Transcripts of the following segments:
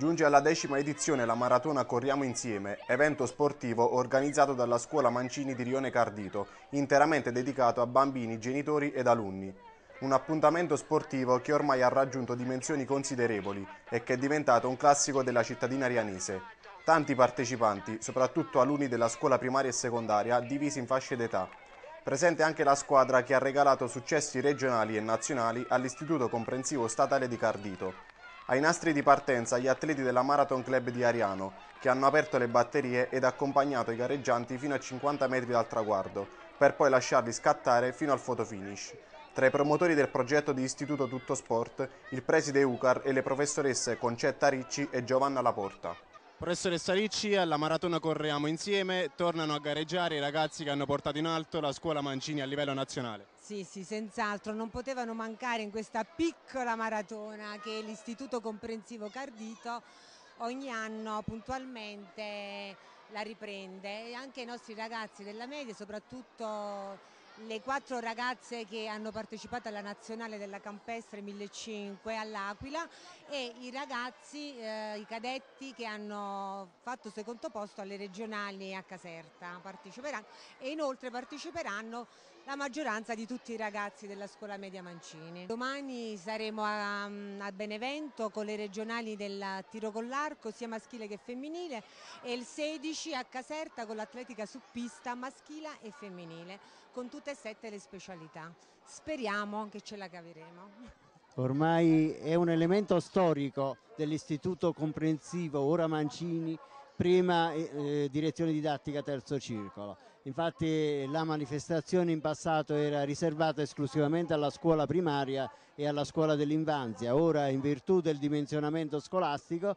Giunge alla 10ª edizione la Maratona Corriamo Insieme, evento sportivo organizzato dalla Scuola Mancini di Rione Cardito, interamente dedicato a bambini, genitori ed alunni. Un appuntamento sportivo che ormai ha raggiunto dimensioni considerevoli e che è diventato un classico della cittadina rianese. Tanti partecipanti, soprattutto alunni della scuola primaria e secondaria, divisi in fasce d'età. Presente anche la squadra che ha regalato successi regionali e nazionali all'Istituto Comprensivo Statale di Cardito. Ai nastri di partenza gli atleti della Marathon Club di Ariano, che hanno aperto le batterie ed accompagnato i gareggianti fino a 50 metri dal traguardo, per poi lasciarli scattare fino al fotofinish. Tra i promotori del progetto di Istituto Tutto Sport, il preside UCAR e le professoresse Concetta Ricci e Giovanna Laporta. Professoressa Ricci, alla Maratona Corriamo Insieme tornano a gareggiare i ragazzi che hanno portato in alto la scuola Mancini a livello nazionale. Sì, senz'altro, non potevano mancare in questa piccola maratona che l'Istituto Comprensivo Cardito ogni anno puntualmente la riprende, e anche i nostri ragazzi della media, soprattutto le 4 ragazze che hanno partecipato alla nazionale della campestre 1500 all'Aquila, e i ragazzi, i cadetti che hanno fatto secondo posto alle regionali a Caserta parteciperanno, e inoltre parteciperanno la maggioranza di tutti i ragazzi della scuola media Mancini. Domani saremo a Benevento con le regionali del tiro con l'arco sia maschile che femminile, e il 16 a Caserta con l'atletica su pista maschile e femminile, con tutte e 7 le specialità. Speriamo che ce la caveremo. Ormai è un elemento storico dell'Istituto Comprensivo, ora Mancini, prima direzione didattica terzo circolo. Infatti la manifestazione in passato era riservata esclusivamente alla scuola primaria e alla scuola dell'infanzia. Ora, in virtù del dimensionamento scolastico,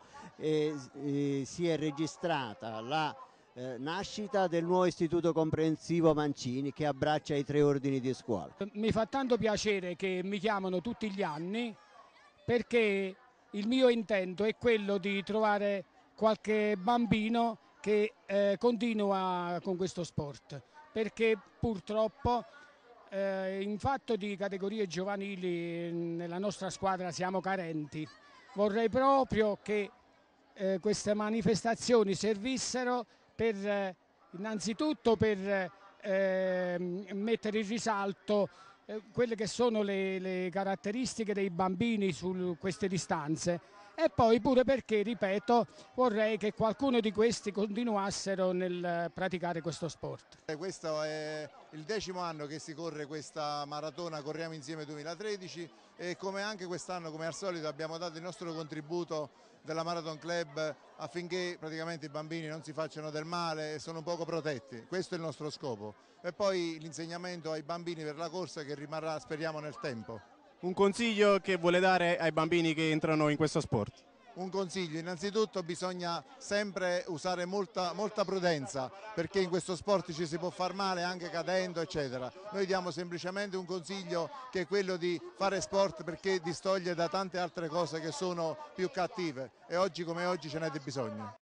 si è registrata la nascita del nuovo Istituto Comprensivo Mancini, che abbraccia i 3 ordini di scuola. Mi fa tanto piacere che mi chiamano tutti gli anni, perché il mio intento è quello di trovare qualche bambino che continua con questo sport, perché purtroppo in fatto di categorie giovanili nella nostra squadra siamo carenti. Vorrei proprio che queste manifestazioni servissero innanzitutto per mettere in risalto quelle che sono le caratteristiche dei bambini su queste distanze, e poi pure perché, ripeto, vorrei che qualcuno di questi continuassero nel praticare questo sport. Questo è il 10° anno che si corre questa maratona Corriamo Insieme 2013, e come anche quest'anno, come al solito, abbiamo dato il nostro contributo della Marathon Club affinché praticamente i bambini non si facciano del male e sono un poco protetti. Questo è il nostro scopo. E poi l'insegnamento ai bambini per la corsa, che rimarrà, speriamo, nel tempo. Un consiglio che vuole dare ai bambini che entrano in questo sport? Un consiglio: innanzitutto bisogna sempre usare molta prudenza, perché in questo sport ci si può far male anche cadendo, eccetera. Noi diamo semplicemente un consiglio, che è quello di fare sport, perché distoglie da tante altre cose che sono più cattive, e oggi come oggi ce n'è di bisogno.